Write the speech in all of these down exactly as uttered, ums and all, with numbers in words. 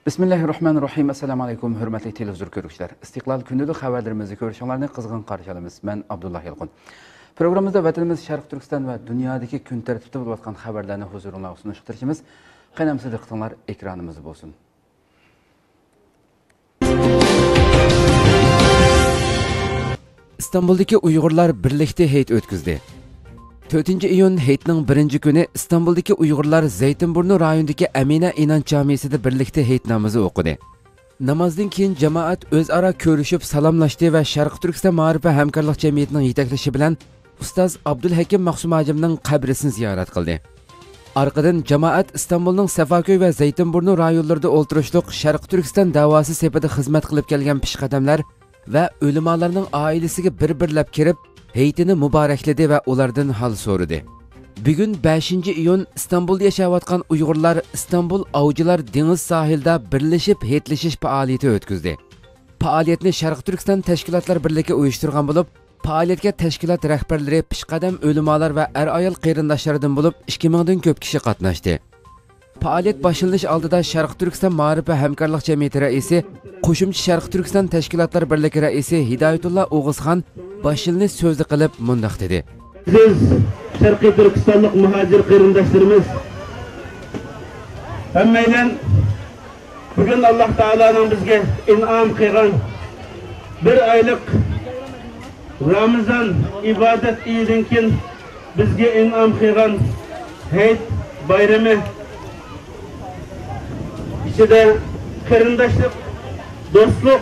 Bismillahirrahmanirrahim. Assalamu alaykum, hurmatli televizor ko'ruvchilar. Istiqlol kundalik xabarlarimizni ko'rishinglarni qizg'in qarshi olamiz. Men Abdullah Yalqin. Programmamizda vatanimiz Sharq Turkiston va dunyodagi kun tartibida bo'lib o'tgan xabarlarni huzuringizga sunishtirishimiz. Qaynamsiz diqqatinglar ekranimizda bo'lsin. İstanbuldagi Uyg'urlar birlikda hayit o'tkazdi. to'rtinchi iyun hayitning birinchi kuni İstanbuldagi Uyg'urlar Zaytinburnu rayonidagi Amina Inon jamisida birlikda hayit namozi o'qidi. Namozdan keyin jamoat o'zaro ko'rishib salomlashdi va Sharq Turkiston ma'rif va hamkorlik jamiyatining yetaklashi bilan ustoz Abdulhakim Maqsumajimning qabrisini ziyorat qildi. Arqadan jamoat İstanbulning Safaköy va Zaytinburnu rayonlarida o'ltirishliq Sharq Turkiston da'vosi sepida xizmat qilib kelgan pishqadamlar va o'limalarning oilasiga bir-birlab kirib hayitini muborakladi va ulardan hal so'radi. Bugun beshinchi iyun İstanbulda yashayotgan Uyg'urlar İstanbul Avcılar dengiz sahilda birlashib hayitlashish faoliyati o'tkazdi. Faoliyatni Sharq Turkiston tashkilotlar birligi uyushtirgan bo'lib, faoliyatga tashkilot rahbarlari, pishqadam o'limalar va er-ayol qarindoshlaridan bo'lib ikki mingdan ko'p kishi qatnashdi. Faoliyat boshlanish oldida Sharq Turkiston ma'rif va hamkorlik jamiyati raisi, qo'shimcha Sharq Turkiston tashkilotlar birligi raisi Hidoyatullo O'g'izxon başını sözlü qilib mundaq dedi. Siz Sharqiy Turkistonlik muhojir qarindoshlarimiz hammaydan bugün Allah Taola'nın bizga in'om qilgan bir oylik Ramazon ibodat iyidan keyin bizga in'om qilgan hayit bayrami ichida qarindoshlik, do'stlik,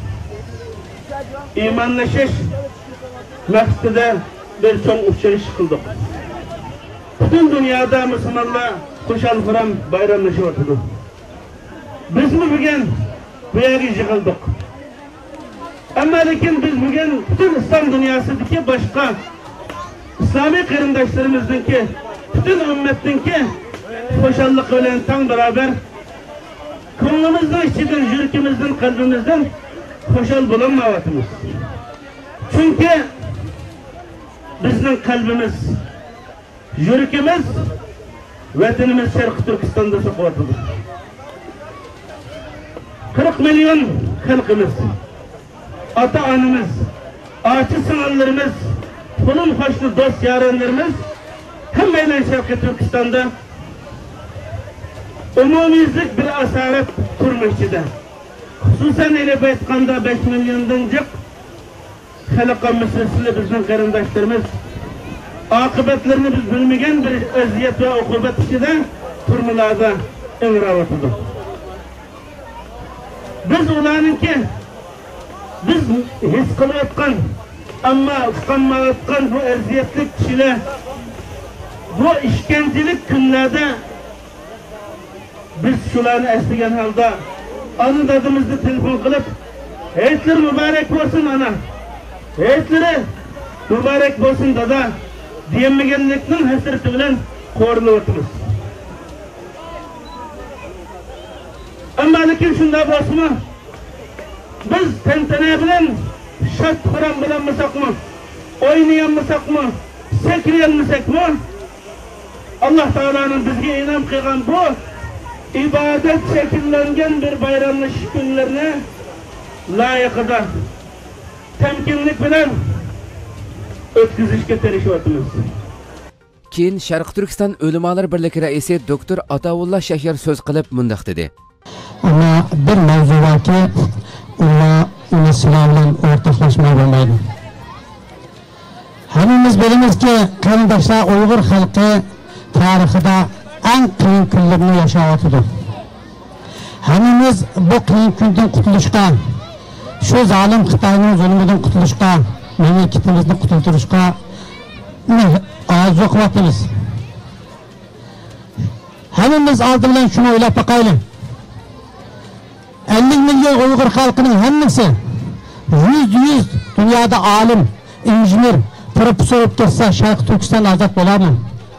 imonlashish maqsadida bir cho'ng uchrashish qildik. Butun dunyoda musulmonlar xushal-xuram bayramlashyapti. Biz bugun bu yerga yig'ildik. Ammo lekin biz bugun butun islom dunyosidagi boshqa islomiy qarindoshlarimizningki, butun ummatningki xushallik bilan tang barobar ko'nglimizning ichidan, yuragimizdan, qalbimizdan xushal bo'lmayapmiz. Chunki bizning qalbimiz, yuragimiz vatanimiz Sharq Turkistonda saqlanadi. qirq million xalqimiz, ota-onamiz, ochi-singillarimiz, qo'lim qo'shni do'st yaronlarimiz hammaylar Sharq Turkistonda umumiylik bir asorat qurmoqchida. Xususan elib aytganda besh milliondan jiq xalqqa mislsiz bizning qarindoshlarimiz oqibatlarini biz bilmagan bir aziyat va uqubat ichida turmalarda ingrayotdi. Biz ularningki biz his qilayotgan, ammo uqolmayotgan bu aziyatli kishilar bu ishkencelik kunlarda biz shularni eslagan holda ana dadimizni telefon qilib, "Hayitlar muborak bo'lsin ana. Hayitlar muborak bo'lsin dada" demaganlikning hasrati bilan qo'rilib o'tamiz. Ammo lekin shunday bo'lsa-mu, biz tantana bilan, shod-xuram bilan misaqmi, o'ynayanmisaqmi, sakriyanmisaqmi, Alloh taolaning bizga in'om qilgan bu ibodat shakllangan bir bayramlashish kunlarini loyiqida tamkinlik bilan o'tkazishga tirishyapmiz. Keyin Sharq Turkiston o'limalar birligi raisi doktor Atavulla Shahar so'z qilib mundaq dedi. Ama bir mavzu borki, uni uni sizlar bilan o'rtoqlashmay bo'lmaydi. Hammamiz bilamizki, qarindoshlar Uyg'ur xalqi tarixida eng qiyin kunlarni yashayotdi. Hammamiz bu qiyin kundan qutulishga, shu zolim Xitoyning zulmidan qutulishga, mamlakatimizni qutultirishga orzu qilyapmiz. Hammamiz oldi bilan shuni o'ylab boqaylik. ellik milyon Uyg'ur xalqining hammasi yüz yüz dunyoda olim, injener, professor bo'lib ketsa, Sharq Turkiston ozod bo'ladimi?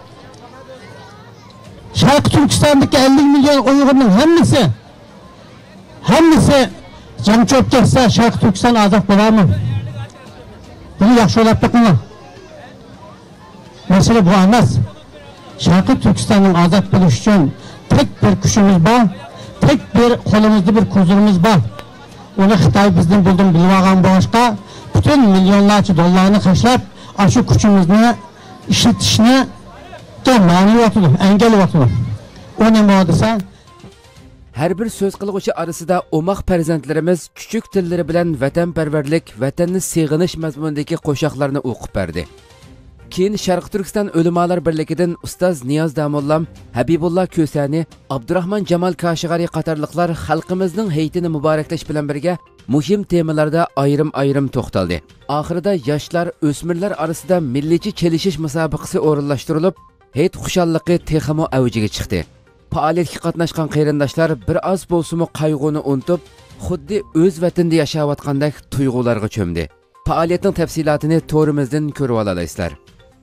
Sharq Turkistondagi ellik milyon Uyg'urning hammasi hammasi jangchi bo'lib ketsa, Sharq Turkiston ozod bo'ladimi? Buni yaxshi o'ylab boqinglar. Masala bu emas. Sharq Turkistonning ozod bo'lishi uchun tek bir kuchimiz bor. tek bir kolumuzda bir kuzurumuz var. Onu Xitay bizden buldum bilmağın boğuşta bütün milyonlarca dolarını kaşlap aşı gücümüzü işletişine mani oturdu, engel oturdu. O ne muadisa? Her bir söz qilg'uchi arasida o'maq farzandlarimiz küçük tillari bilan vatanparvarlik, vatanni seg'inish mazmunidagi qo'shiqlarni o'qib berdi. Keyin Sharq Turkiston Ulamolar birligidan ustoz Niyoz Damollam, Habibullah Ko'sani, Abdurahmon Jamal Kashig'ari qatorliqlar xalqimizning hayitini muboraklash bilan birga muhim temalarda ayrim-ayrim to'xtaldi. Oxirida yoshlar, o'smirlar orasida milliychi kelishish musobaqasi o'rinlashtirilib, hayit xushalliqi texmo avjiga chiqdi. Faoliyatga qatnashgan qarindoshlar bir oz bo'lsa-mu qayg'uni unutib, xuddi o'z vatanida yashayotgandek tuyg'ularga cho'mdi. Faoliyatning tafsilotini to'rimizdan ko'rib olasizlar.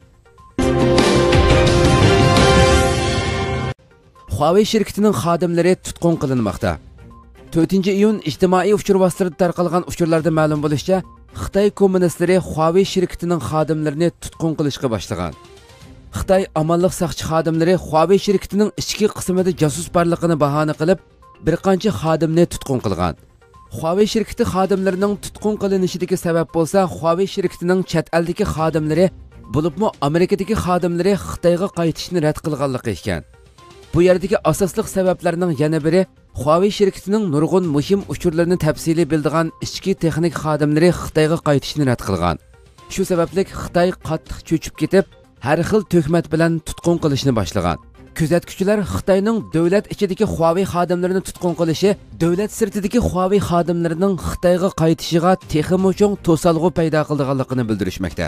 Huawei şirketining xodimlari tutqun qilinmoqda. to'rtinchi iyun ijtimoiy uchur vositalarida tarqalgan uchurlarda ma'lum bo'lishicha, Xitoy kommunistlari Huawei shirketining xodimlarini tutqun qilishga boshlagan. Xitoy amonlik saqchi xodimlari Huawei shirketining ichki qismida jasus borligini bahona qilib, bir qancha xodimni tutqun qilgan. Huawei shirketi xodimlarining tutqun qilinishidagi sabab bo'lsa, Huawei shirketining chet eldagi xodimlari, bo'libmi Amerikadagi xodimlari Xitoyga qaytishni rad qilganligi ekan. Bu yerdagi asosli sabablarning yana biri Huawei shirketining nurg'un muhim uchurlarini tafsiliy bildigan ichki texnik xodimlari Xitoyga qaytishni rad qilgan. Shu sababli Xitoy qattiq cho'chib ketib, har xil tuhmat bilan tutqun qilishni boshlagan. Kuzatuvchilar Xitoyning davlat ichidagi Huawei xodimlarini tutqun qilishi, davlat sirtidagi Huawei xodimlarining Xitoyga qaytishiga texmo cho'ng to'salg'u paydo qilganligini bildirishmoqda.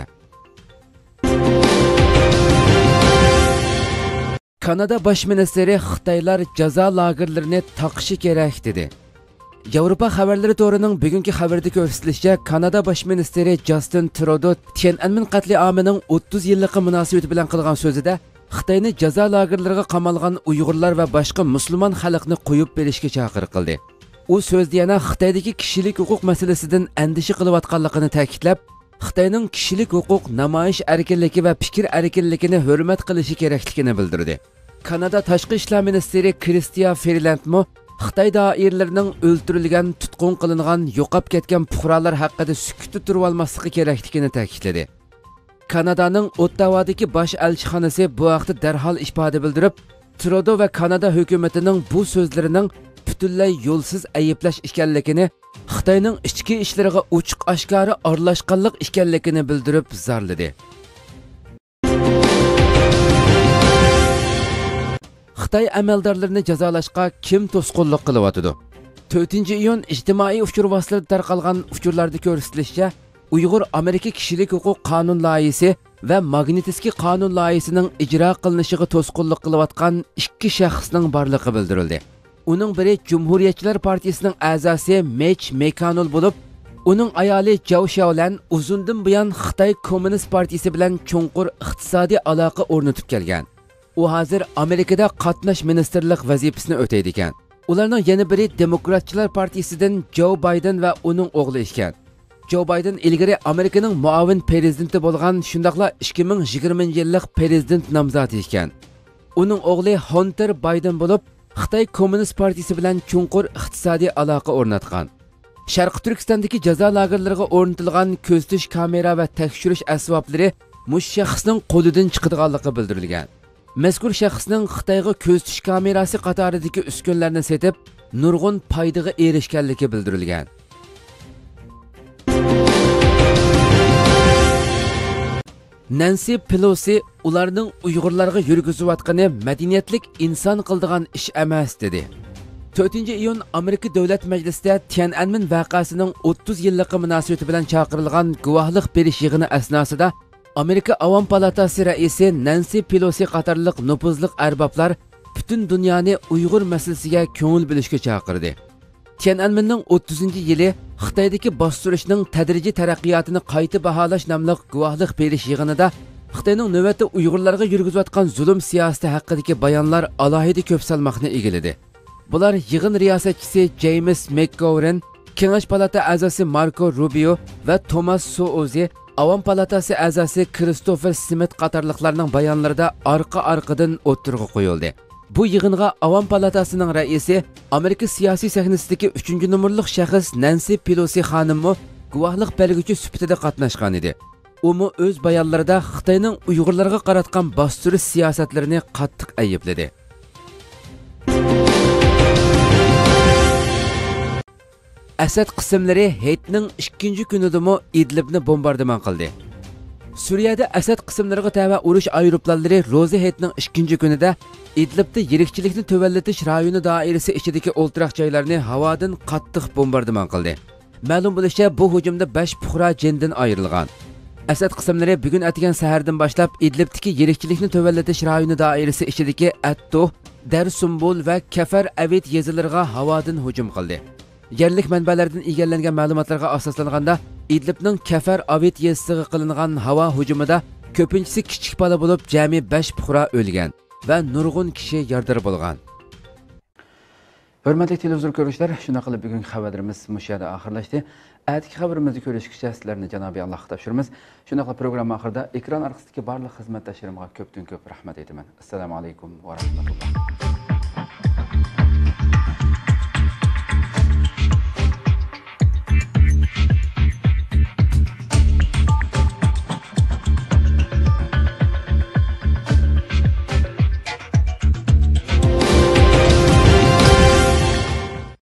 Kanada bosh ministri Xitoylar jazo lagerlarini taqishi kerak dedi. Yevropa xabarlari to'rining bugungi xabarida ko'rsatilishicha, Kanada bosh ministri Justin Trudeau Tiananmen qatliamining o'ttiz yillik munosabati bilan qilgan so'zida Xitoyni jazo lagerlariga qamalgan Uyg'urlar va boshqa musulmon xalqni qo'yib berishga chaqiriq qildi. U so'zda yana Xitoydagi kishilik huquq masalasidan andishi qilayotganligini ta'kidlab, Xitoyning kishilik huquq, namoyish erkinligi va fikr erkinligini hurmat qilishi kerakligini bildirdi. Kanada tashqi ishlar ministri Chrystia Freeland-mo Xitoy doiralarining o'ldirilgan, tutqun qilingan, yo'qolib ketgan fuqarolar haqida sukutda turib olmasligi kerakligini ta'kidladi. Kanadaning Ottavadagi bosh elchixonasi bu vaqtda darhol ifoda bildirib, Trudeau va Kanada hukumatining bu so'zlarining butunlay yo'lsiz ayiblash ekanligini, Xitoyning ichki ishlariga ochiq oshkora aralashganlik ekanligini bildirib zarladi. Xitoy amaldorlarini jazolashga kim to'sqinlik qilyotdi? to'rtinchi iyun ijtimoiy uchur vositalarida tarqalgan uchurlarda ko'rsatilishicha, Uyg'ur Amerika kishilik huquq qonun loyihasi va Magnitsky qonun loyihasining ijro qilinishiga to'sqinlik qilayotgan ikki shaxsning borligi bildirildi. Uning biri Cumhuriyetchilar partiyasining a'zosi Mitch McConnell bo'lib, uning ayoli Zhao Xiaolan uzundan buyon Xitoy Kommunist partiyasi bilan cho'nqur iqtisodiy aloqa o'rnatib kelgan. U hozir Amerikada qatnash ministerlik vazifasini o'taydi ekan. Ularning yana biri Demokratchilar partiyasidan Joe Biden va uning o'g'li ekan. Joe Biden ilgari Amerikaning muavin prezidenti bo'lgan, shundaqla ikki ming yigirmanchi yillik prezident nomzodi ekan. Uning o'g'li Hunter Biden bo'lib, Xitoy Kommunist partiyasi bilan cho'nqur iqtisodiy aloqa o'rnatgan. Sharq Turkistondagi jazo lagerlariga o'rnatilgan ko'ztish kamera va tekshirish asboblari mush shaxsning qo'lidan chiqadiganligi bildirilgan. Mazkur shaxsning Xitoyga ko'ztish kamerasi qatoridagi uskunlarni setib, nurg'un foydaga erishganligi bildirilgan. Nancy Pelosi ularning Uyg'urlarga yurgizayotgani madaniyatlik inson qildigan ish emas dedi. to'rtinchi iyun Amerika Davlat Majlisida Tiananmen voqeasining o'ttiz yillik munosabati bilan chaqirilgan guvohlik berish yig'ini asnosida Amerika Avom palatasi raisi Nancy Pelosi qatorliq nufuzli arboblar butun dunyoni Uyg'ur masalasiga ko'ngil bilishga chaqirdi. Tiananmenning o'ttizinchi yili Xitoydagi bostirishning tadrijiy taraqqiyotini qayta baholash nomli guvohlik berish yig'inida Xitoyning navbatda Uyg'urlarga yurgizayotgan zulm siyosati haqidagi bayonlar alohida ko'p salmoqni egalladi. Bular yig'in riyosatchisi James McGovern, Kengash palata a'zosi Marco Rubio va Thomas Suozzi, Avom palatasi a'zosi Christopher Smith qatorliqlarning bayonlarida orqa-orqadan o'ttirg'i qo'yildi. Bu yig'inga Avam palatasining raisi, Amerika siyosiy sahnasidagi uchinchi nomerlik shaxs Nancy Pelosi xonimmi guvohlik belguvchi sifatida qatnashgan edi. Umu o'z bayonlarida Xitoyning Uyg'urlarga qaratgan bostirish siyosatlarini qattiq aybladi. Asad qismlari Haytning ikkinchi kunidami Idlibni bombardimon qildi. Suriyada Asad qismlariga tava urush aeroplanlari Rozi Haytning ikkinchi kunida Idlibda yirikchilikni tövallatish rayoni doirasi ichidagi o'ltiraq joylarni havodan qattiq bombardimon qildi. Ma'lum bo'lishicha, bu hujumda besh fuqaro jindan ayrilgan. Asad qismlari bugun atgan sahardan boshlab Idlibdagi yirikchilikni tövallatish rayoni doirasi ichidagi Atto, Darsumbul va Kafar Avid yezilariga havodan hujum qildi. Yerlik manbalardan egallangan ma'lumotlarga asoslanganda Idlibning Kafar Avid yezisiga qilingan havo hujumida ko'pinchisi kichik bola bo'lib, jami besh fuqaro o'lgan va nurg'un kishi yordar bo'lgan. Hurmatli televizor ko'ruvchilar, shuna qilib bugungi xabarimiz mushada oxirlashdi. Atki xabarimizni ko'rishgacha sizlarni Janobi Allohga topshiramiz. Shuna qilib programma oxirida ekran orqasidagi barliq xizmatdoshlarimga ko'pdan ko'p rahmat aytaman. Assalomu alaykum va rahmatulloh.